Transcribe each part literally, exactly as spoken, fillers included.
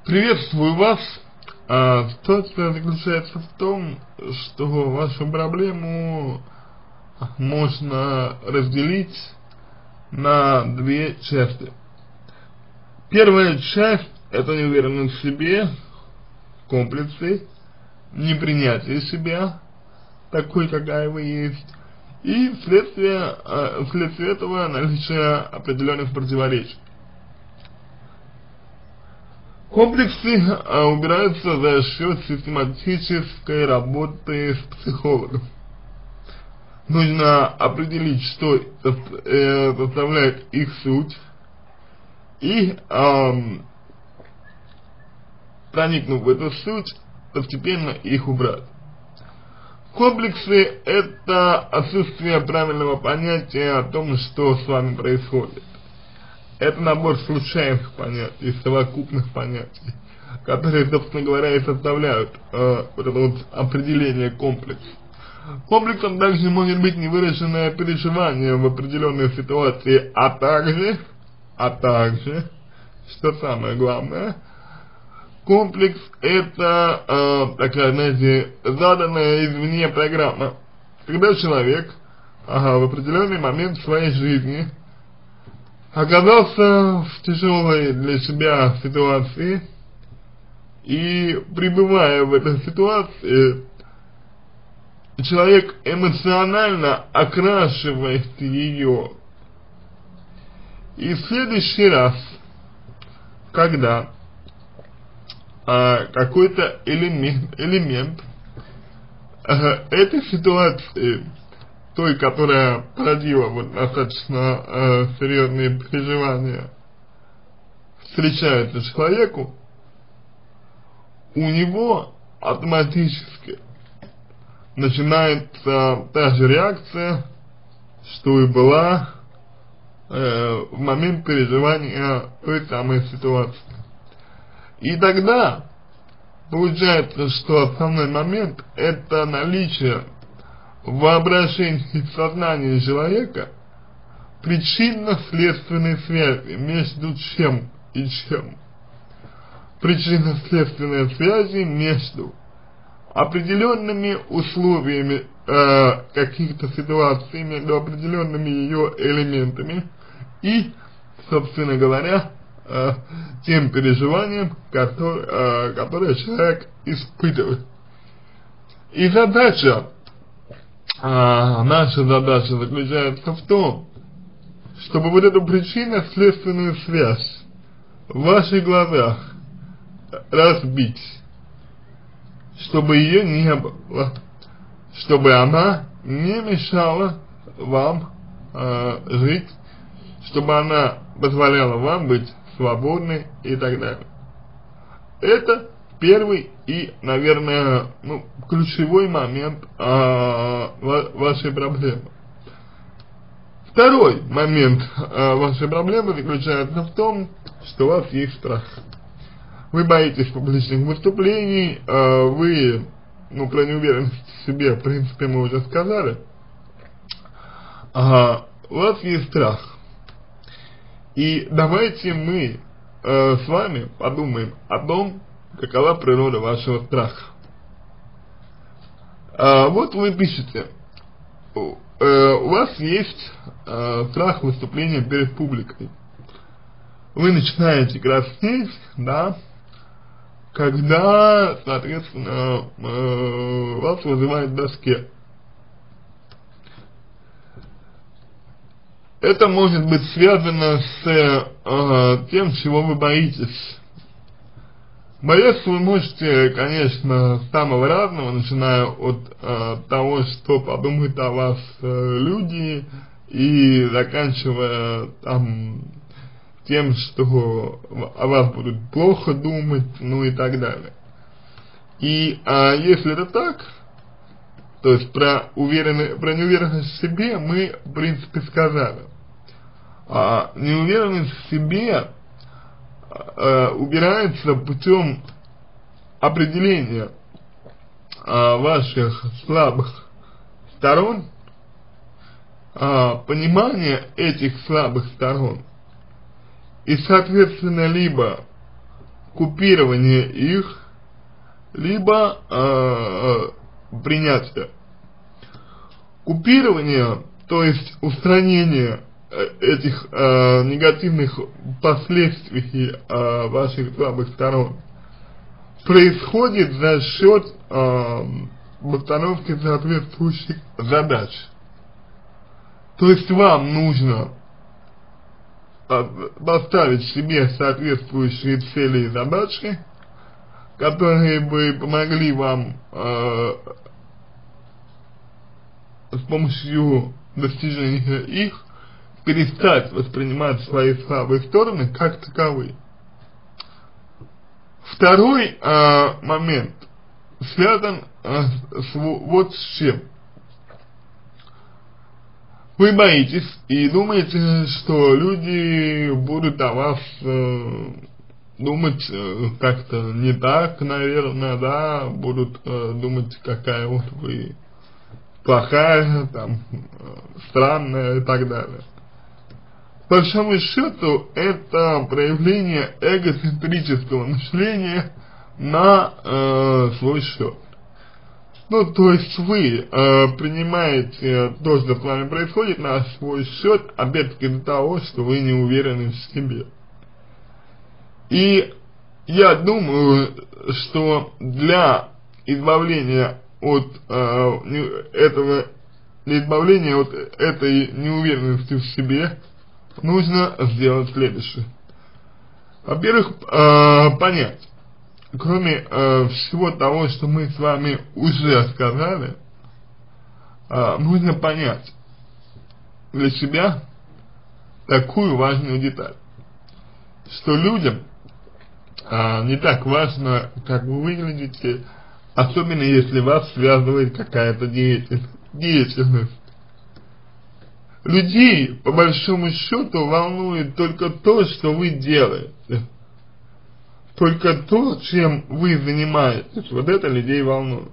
Приветствую вас. А, ситуация заключается в том, что вашу проблему можно разделить на две части. Первая часть — это неуверенность в себе, комплексы, непринятие себя такой, какая вы есть, и вследствие, а, вследствие этого наличие определенных противоречий. Комплексы а, убираются за счет систематической работы с психологом. Нужно определить, что э, составляет их суть, и, э, проникнув в эту суть, постепенно их убрать. Комплексы — это отсутствие правильного понятия о том, что с вами происходит. Это набор случайных понятий, совокупных понятий, которые, собственно говоря, и составляют э, вот это вот определение комплекса. Комплексом также может быть невыраженное переживание в определенной ситуации, а также, а также, что самое главное, комплекс — это э, такая, знаете, заданная извне программа, когда человек ага, в определенный момент в своей жизни оказался в тяжелой для себя ситуации, и пребывая в этой ситуации, человек эмоционально окрашивает ее. И в следующий раз, когда а, какой-то элемент, элемент а, этой ситуации, той, которая породила вот достаточно э, серьезные переживания, встречается человеку, у него автоматически начинается та же реакция, что и была э, в момент переживания той самой ситуации. И тогда получается, что основной момент — это наличие в воображении и в сознании человека причинно-следственной связи между чем и чем. Причинно-следственной связи между определенными условиями э, каких-то ситуаций, между определенными ее элементами и, собственно говоря, э, тем переживанием, который, э, которое человек испытывает. И задача, А, наша задача заключается в том, чтобы вот эту причинно-следственную связь в ваших глазах разбить, чтобы ее не было, чтобы она не мешала вам э, жить, чтобы она позволяла вам быть свободной и так далее. Это первый и, наверное, ну, ключевой момент а, вашей проблемы. Второй момент а, вашей проблемы заключается в том, что у вас есть страх. Вы боитесь публичных выступлений, а, вы, ну, про неуверенность в себе, в принципе, мы уже сказали. А, у вас есть страх. И давайте мы а, с вами подумаем о том, какова природа вашего страха. А, вот вы пишете, э, у вас есть э, страх выступления перед публикой. Вы начинаете краснеть, да, когда, соответственно, э, вас вызывают к доске. Это может быть связано с э, тем, чего вы боитесь. Бояться вы можете, конечно, самого разного, начиная от э, того, что подумают о вас э, люди, и заканчивая там тем, что о вас будут плохо думать, ну и так далее. И э, если это так, то есть про, уверенность, про неуверенность в себе мы, в принципе, сказали. А неуверенность в себе э, убирается путем определения э, ваших слабых сторон, э, понимания этих слабых сторон и, соответственно, либо купирование их, либо э, принятие. Купирование, то есть устранение этих э, негативных последствий э, ваших слабых сторон, происходит за счет э, постановки соответствующих задач. То есть вам нужно поставить себе соответствующие цели и задачи, которые бы помогли вам э, с помощью достижения их перестать воспринимать свои слабые стороны как таковые. Второй э, момент связан э, с, вот с чем. Вы боитесь и думаете, что люди будут о вас э, думать э, как-то не так, наверное, да, будут э, думать, какая вот вы плохая, там, э, странная и так далее. По большому счету, это проявление эгоцентрического мышления на э, свой счет. Ну, то есть вы э, принимаете то, что с вами происходит, на свой счет, опять-таки из-за того, что вы не уверены в себе. И я думаю, что для избавления от э, этого, для избавления от этой неуверенности в себе, нужно сделать следующее. Во-первых, э, понять, кроме э, всего того, что мы с вами уже сказали, э, нужно понять для себя такую важную деталь, что людям э, не так важно, как вы выглядите, особенно если вас связывает какая-то деятельность. Людей, по большому счету, волнует только то, что вы делаете. Только то, чем вы занимаетесь. Вот это людей волнует.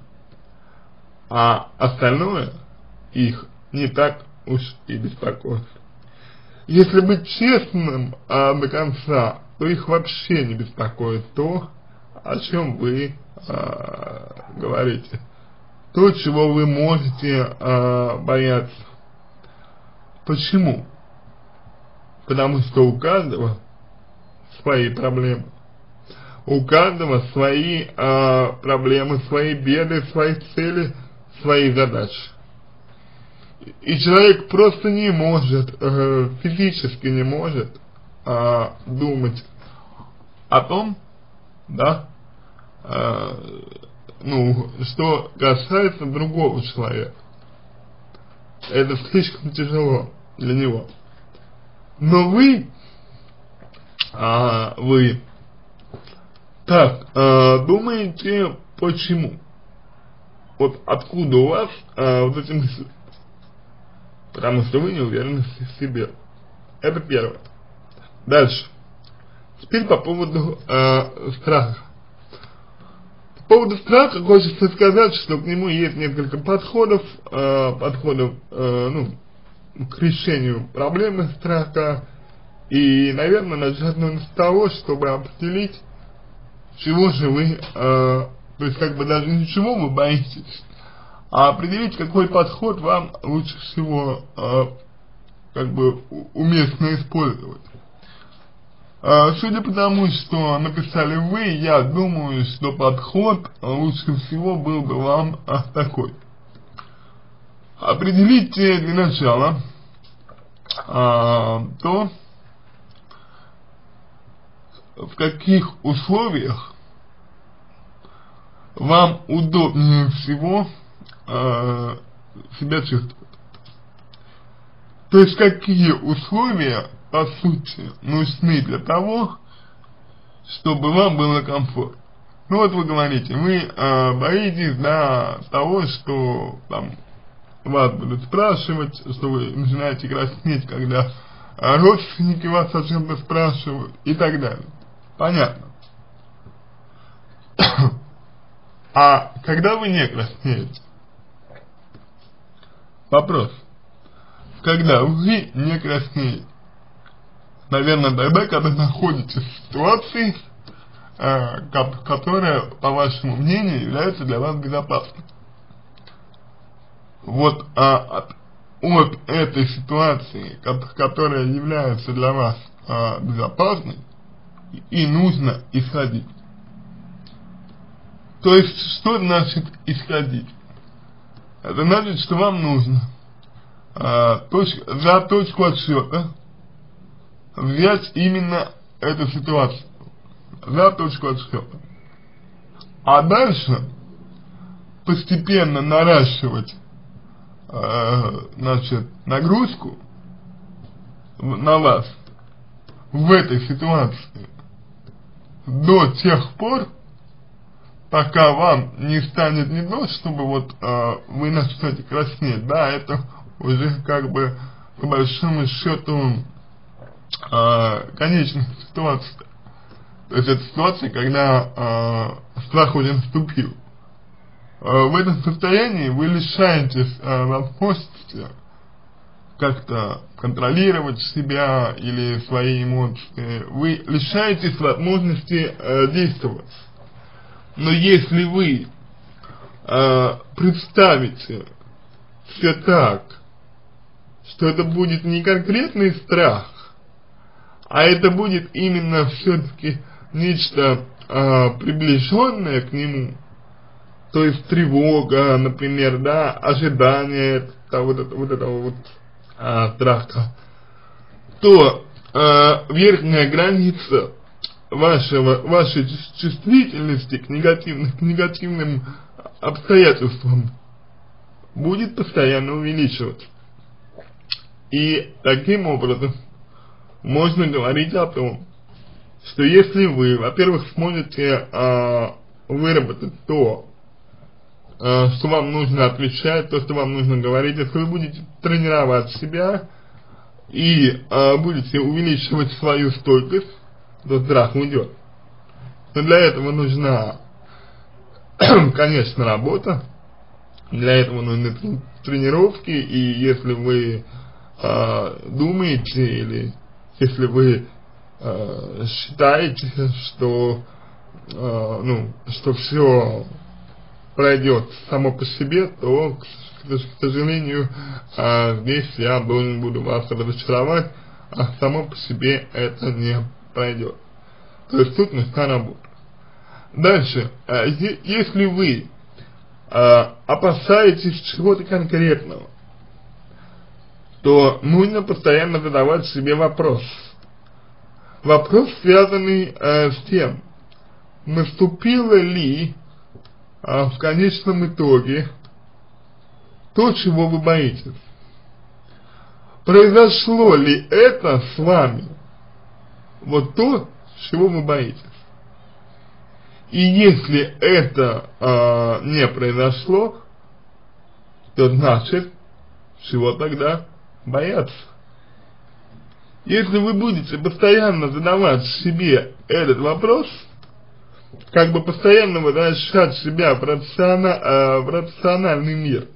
А остальное их не так уж и беспокоит. Если быть честным а, до конца, то их вообще не беспокоит то, о чем вы а, говорите. То, чего вы можете а, бояться. Почему? Потому что у каждого свои проблемы. У каждого свои э, проблемы, свои беды, свои цели, свои задачи. И человек просто не может, э, физически не может э, думать о том, да, э, ну, что касается другого человека. Это слишком тяжело для него. Но вы, а, вы так а, думаете, почему? Вот откуда у вас а, вот эти мысли? Потому что вы не уверены в себе. Это первое. Дальше. Теперь по поводу а, страха. По поводу страха хочется сказать, что к нему есть несколько подходов, э, подходов э, ну, к решению проблемы страха. И, наверное, начать нужно с того, чтобы определить, чего же вы, э, то есть как бы даже ничего вы боитесь, а определить, какой подход вам лучше всего э, как бы уместно использовать. Судя по тому, что написали вы, я думаю, что подход лучше всего был бы вам такой. Определите для начала а, то, в каких условиях вам удобнее всего а, себя чувствовать. То есть какие условия, по сути, нужны для того, чтобы вам было комфортно. Ну вот вы говорите, вы э, боитесь, да, того, что там вас будут спрашивать, что вы начинаете краснеть, когда э, родственники вас о чем-то спрашивают и так далее. Понятно. А когда вы не краснеете? Вопрос. Когда вы не краснеете? Наверное, тогда, когда находитесь в ситуации, э, которая, по вашему мнению, является для вас безопасной. Вот а, от, от этой ситуации, которая является для вас а, безопасной, и нужно исходить. То есть, что значит исходить? Это значит, что вам нужно а, точ, за точку отсчета взять именно эту ситуацию, за точку отсчета. А дальше постепенно наращивать э, значит, нагрузку на вас в этой ситуации до тех пор, пока вам не станет не то, чтобы вот э, вы начнете краснеть, да, это уже как бы по большому счету э, конечная ситуация. То есть это ситуация, когда э, страх уже наступил. Э, в этом состоянии вы лишаетесь э, возможности как-то контролировать себя или свои эмоции. Вы лишаетесь возможности э, действовать. Но если вы э, представите все так, что это будет не конкретный страх, а это будет именно все-таки нечто э, приближенное к нему, то есть тревога, например, да, ожидание вот, это, вот этого вот э, страха, то э, верхняя граница вашего, вашей чувствительности к, негативным, к негативным обстоятельствам будет постоянно увеличиваться. И таким образом можно говорить о том, что если вы, во-первых, сможете э, выработать то, э, что вам нужно отвечать, то, что вам нужно говорить, если вы будете тренировать себя и э, будете увеличивать свою стойкость, то страх уйдет. Но для этого нужна, конечно, работа, для этого нужны тренировки, и если вы э, думаете или если вы э, считаете, что э, ну, что все пройдет само по себе, то, к, к сожалению, э, здесь я должен буду вас разочаровать, а само по себе это не пройдет. То есть тут нужна работа. Дальше, э, если вы э, опасаетесь чего-то конкретного, то нужно постоянно задавать себе вопрос. Вопрос, связанный э, с тем, наступило ли э, в конечном итоге то, чего вы боитесь. Произошло ли это с вами? Вот то, чего вы боитесь. И если это э, не произошло, то значит, чего тогда бояться? Если вы будете постоянно задавать себе этот вопрос, как бы постоянно возвращать себя в, рациона, э, в рациональный мир,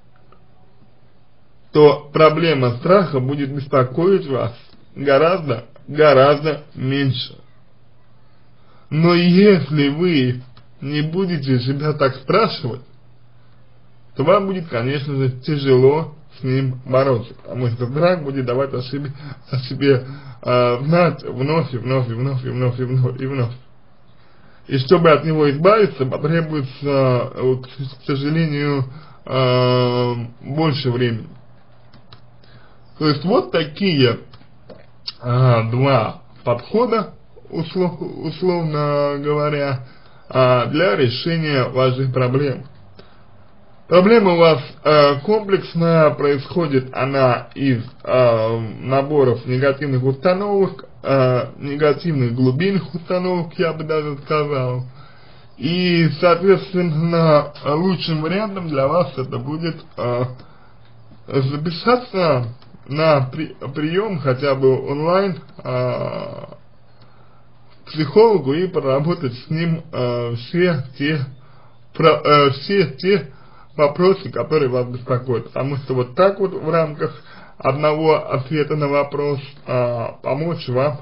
то проблема страха будет беспокоить вас гораздо гораздо меньше. Но если вы не будете себя так спрашивать, то вам будет, конечно же, тяжело с ним бороться, потому что страх будет давать о себе, о себе э, знать вновь и вновь и вновь и вновь и вновь и вновь. И чтобы от него избавиться, потребуется, вот, к сожалению, э, больше времени. То есть вот такие А, два подхода, услов, условно говоря, а, для решения ваших проблем. Проблема у вас а, комплексная, происходит она из а, наборов негативных установок, а, негативных глубинных установок, я бы даже сказал. И, соответственно, лучшим вариантом для вас это будет а, записаться на при, прием хотя бы онлайн э, к психологу и проработать с ним э, все те про, э, все те вопросы, которые вас беспокоят. Потому что вот так вот в рамках одного ответа на вопрос э, помочь вам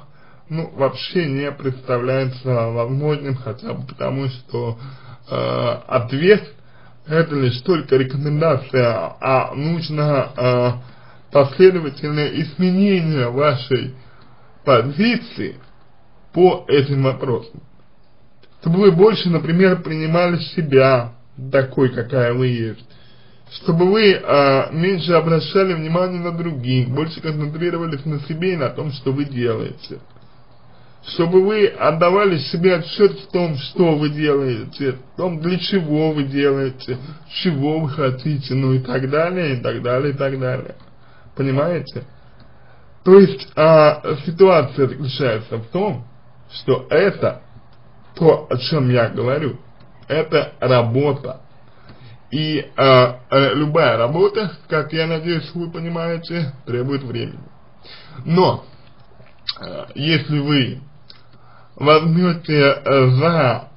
ну, вообще не представляется возможным, хотя бы потому, что э, ответ это лишь только рекомендация, а нужно э, последовательное изменение вашей позиции по этим вопросам. Чтобы вы больше, например, принимали себя такой, какая вы есть. Чтобы вы э, меньше обращали внимание на других, больше концентрировались на себе и на том, что вы делаете. Чтобы вы отдавали себе отчет в том, что вы делаете, в том, для чего вы делаете, чего вы хотите, ну и так далее, и так далее, и так далее. Понимаете? То есть э, ситуация заключается в том, что это то, о чем я говорю, это работа. И э, э, любая работа, как я надеюсь, вы понимаете, требует времени. Но э, если вы возьмете э, за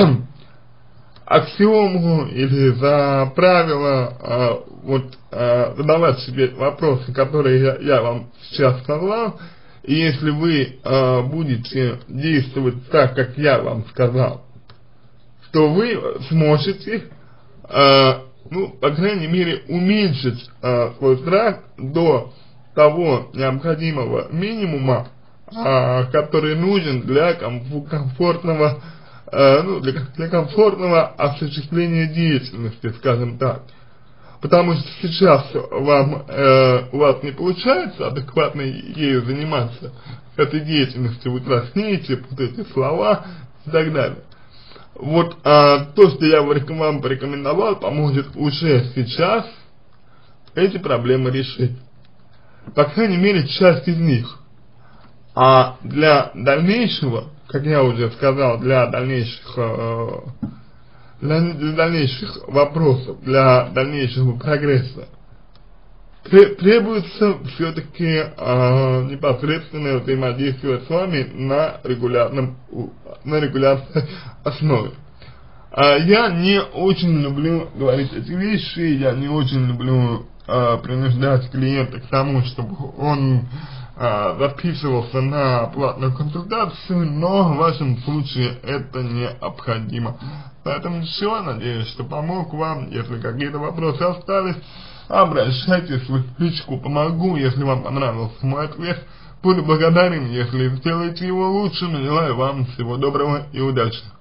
аксиому или за правило э, вот, э, задавать себе вопросы, которые я, я вам сейчас сказал, и если вы э, будете действовать так, как я вам сказал, то вы сможете Uh, ну, по крайней мере, уменьшить uh, свой страх до того необходимого минимума, uh, который нужен для комфортного, uh, ну, для, для комфортного осуществления деятельности, скажем так. Потому что сейчас вам, uh, у вас не получается адекватно ею заниматься, этой деятельностью, вы краснеете, путаете слова и так далее. Вот а, то, что я вам порекомендовал, поможет уже сейчас эти проблемы решить. По крайней мере, часть из них. А для дальнейшего, как я уже сказал, для дальнейших, э, для, для дальнейших вопросов, для дальнейшего прогресса, требуется все-таки э, непосредственное взаимодействие с вами на регулярном, на регулярной основе. А я не очень люблю говорить эти вещи, я не очень люблю э, принуждать клиента к тому, чтобы он э, записывался на платную консультацию, но в вашем случае это необходимо. Поэтому все, надеюсь, что помог вам. Если какие-то вопросы остались, обращайтесь в личку, помогу. Если вам понравился мой ответ, буду благодарен, если сделаете его лучшим. Желаю вам всего доброго и удачи.